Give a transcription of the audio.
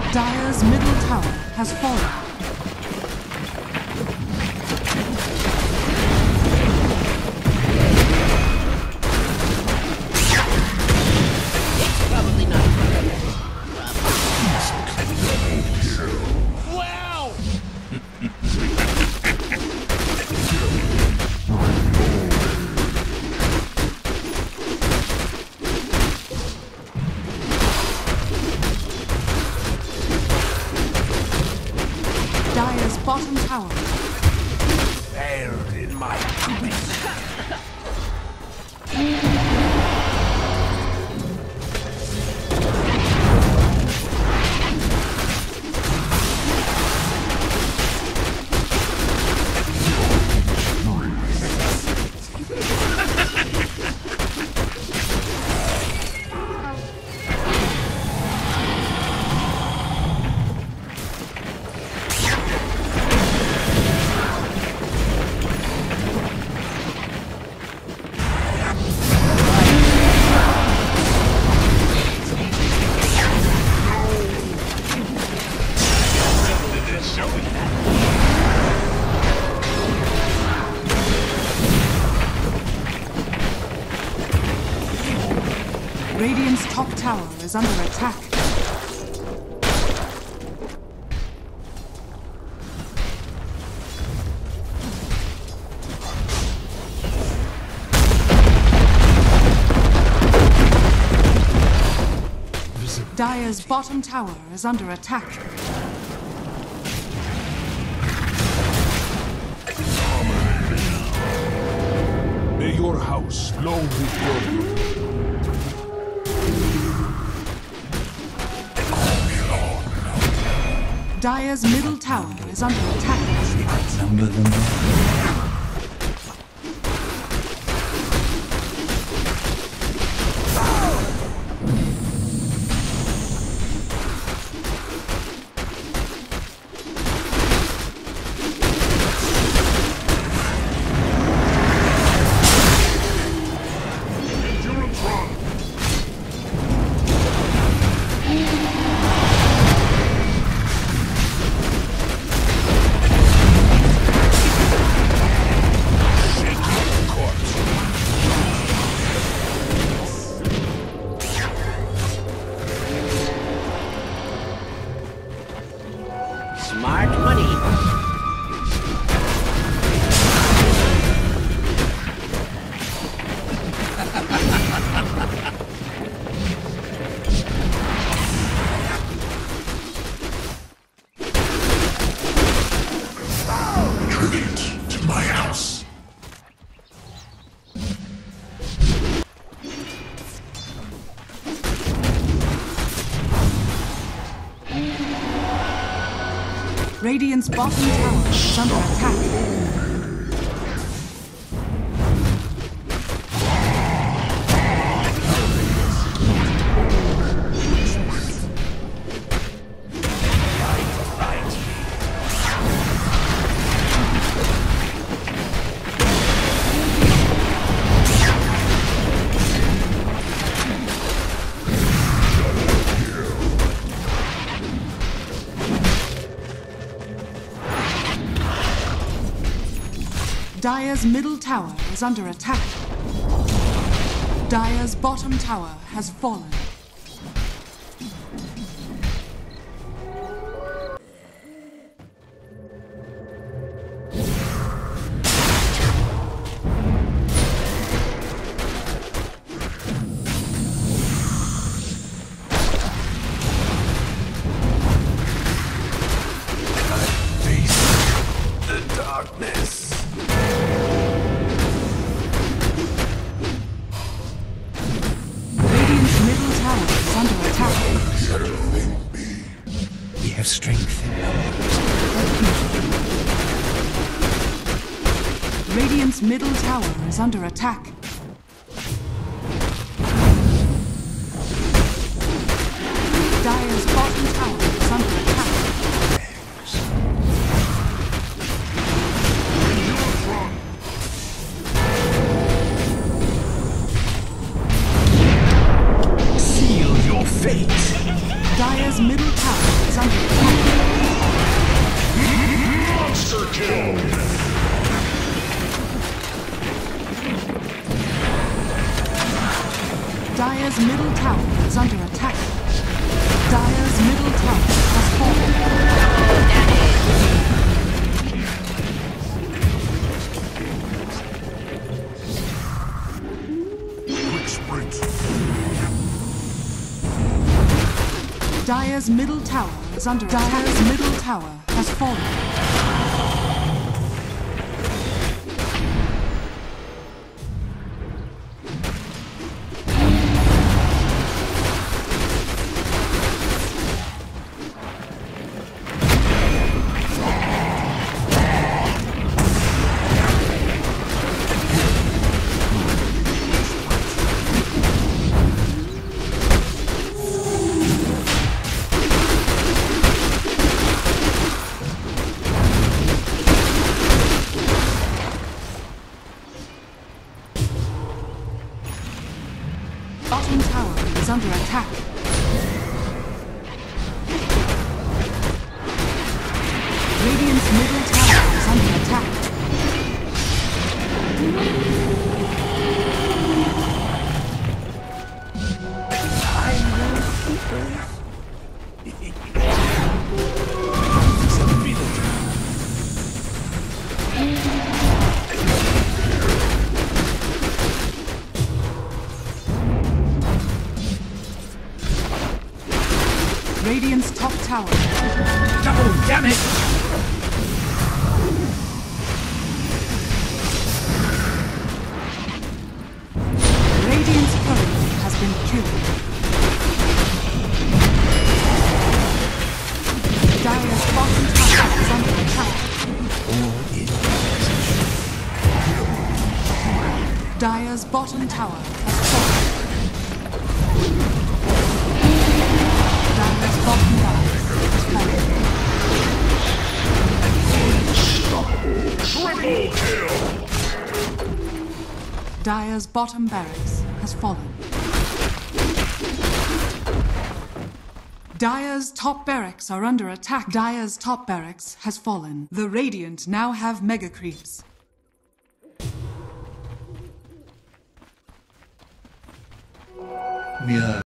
Dire's middle tower has fallen. Probably not. Wow! Dire's bottom tower. Failed in my duty. Radiant's top tower is under attack. Dire's bottom tower is under attack. May your house long with your Dire's middle tower is under attack. Number them. Smart money. tribute to my house. Radiant's bottom tower is under attack. Dire's middle tower is under attack. Dire's bottom tower has fallen. Face the darkness. Radiant's middle tower is under attack. We have strength in numbers. Radiant's middle tower is under attack. Dire's bottom tower is under attack. Seal your fate. Dire's middle tower is under attack. Monster kill! Dire's middle tower is under attack. Dire's middle tower has fallen. Quick sprint. Dire's middle tower is under attack. Dire's middle tower has fallen. Bottom tower is under attack. Radiant's middle tower is under attack. Radiant's top tower. Double damage! Radiant's courier has been killed. Dire's bottom tower is under attack. Dire's bottom tower has fallen. Dire's bottom tower has fallen. Triple kill! Dire's bottom barracks has fallen. Dire's top barracks are under attack. Dire's top barracks has fallen. The Radiant now have mega creeps. We are